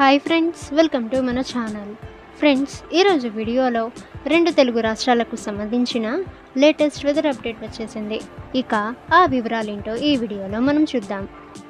Hi friends, welcome to మన channel. Friends, ఈరోజు వీడియోలో రెండు తెలుగు రాష్ట్రాలకు సంబంధించిన లేటెస్ట్ వెదర్ అప్డేట్ వచ్చేసింది. ఇక ఆ వివరాలేంటో ఈ వీడియోలో మనం చూద్దాం.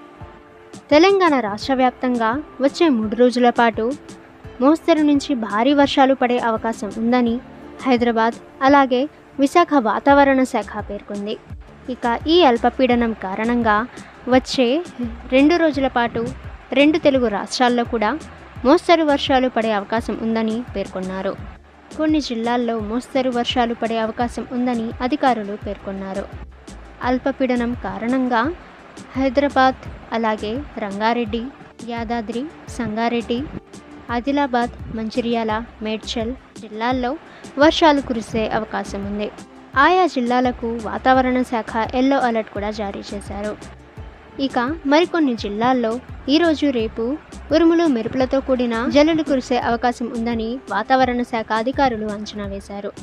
తెలంగాణ రాష్ట్ర వ్యాప్తంగా వచ్చే 3 రోజుల పాటు మోస్తరు నుంచి భారీ వర్షాలు పడే అవకాశం ఉందని హైదరాబాద్ అలాగే విశాఖ వాతావరణ శాఖ పేర్కొంది. ఇక ఈ అల్పపీడనం కారణంగా వచ్చే 2 రోజుల పాటు రెండు తెలుగు రాష్ట్రాల్లో కూడా మోస్తరు వర్షాలు పడే అవకాశం ఉందని పేర్కొన్నారు. కొన్ని జిల్లాల్లో మోస్తరు వర్షాలు పడే అవకాశం ఉందని అధికారులు పేర్కొన్నారు. అల్పపీడనం కారణంగా హైదరాబాద్ అలాగే రంగారెడ్డి, యాదాద్రి, సంగారెడ్డి, ఆదిలాబాద్, మంచిర్యాల, మేడ్చల్ జిల్లాల్లో వర్షాలు కురిసే అవకాశం ఉంది. ఆయా జిల్లాలకు వాతావరణ శాఖ ఎల్లో అలర్ట్ కూడా జారీ చేశారు. ఇక మరికొన్ని జిల్లాల్లో ఈరోజు రేపు ఉరుములు మెరుపులతో కూడిన జల్లులు కురిసే అవకాశం ఉందని వాతావరణ శాఖ అధికారులు అంచనా వేశారు.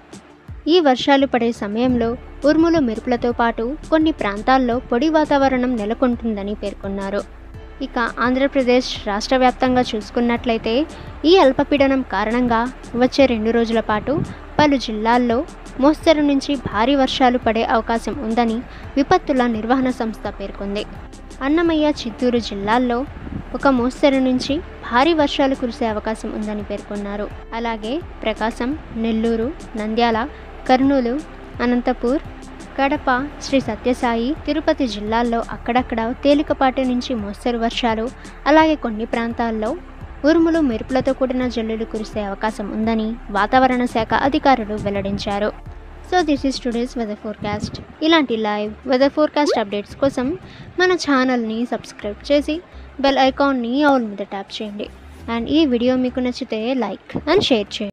ఈ వర్షాలు పడే సమయంలో ఉరుములు మెరుపులతో పాటు కొన్ని ప్రాంతాల్లో పొడి వాతావరణం నెలకొంటుందని పేర్కొన్నారు. ఇక ఆంధ్రప్రదేశ్ రాష్ట్ర వ్యాప్తంగా చూసుకున్నట్లయితే ఈ అల్పపీడనం కారణంగా వచ్చే 2 రోజుల పాటు పలు జిల్లాల్లో మోస్తరు నుంచి భారీ వర్షాలు పడే అవకాశం ఉందని విపత్తుల నిర్వహణ సంస్థ పేర్కొంది. అన్నమయ్య, చిత్తూరు జిల్లాల్లో ఒక మోస్తరు నుంచి భారీ వర్షాలు కురిసే అవకాశం ఉందని పేర్కొన్నారు. అలాగే ప్రకాశం, నెల్లూరు, నంద్యాల, కర్నూలు, అనంతపూర్, కడప, శ్రీ సత్యసాయి, తిరుపతి జిల్లాల్లో అక్కడక్కడ తేలికపాటి నుంచి మోస్తరు వర్షాలు అలాగే కొన్ని ప్రాంతాల్లో ఉరుములు మెరుపులతో కూడిన జల్లులు కురిసే అవకాశం ఉందని వాతావరణ శాఖ అధికారులు వెల్లడించారు. So this is today's weather forecast. ఇలాంటి లైవ్ వెదర్ ఫోర్కాస్ట్ అప్డేట్స్ కోసం మన ఛానల్ని సబ్స్క్రైబ్ చేసి బెల్ ఐకాన్ని ఆల్ మీద ట్యాప్ చేయండి. అండ్ ఈ వీడియో మీకు నచ్చితే లైక్ అండ్ షేర్ చేయండి.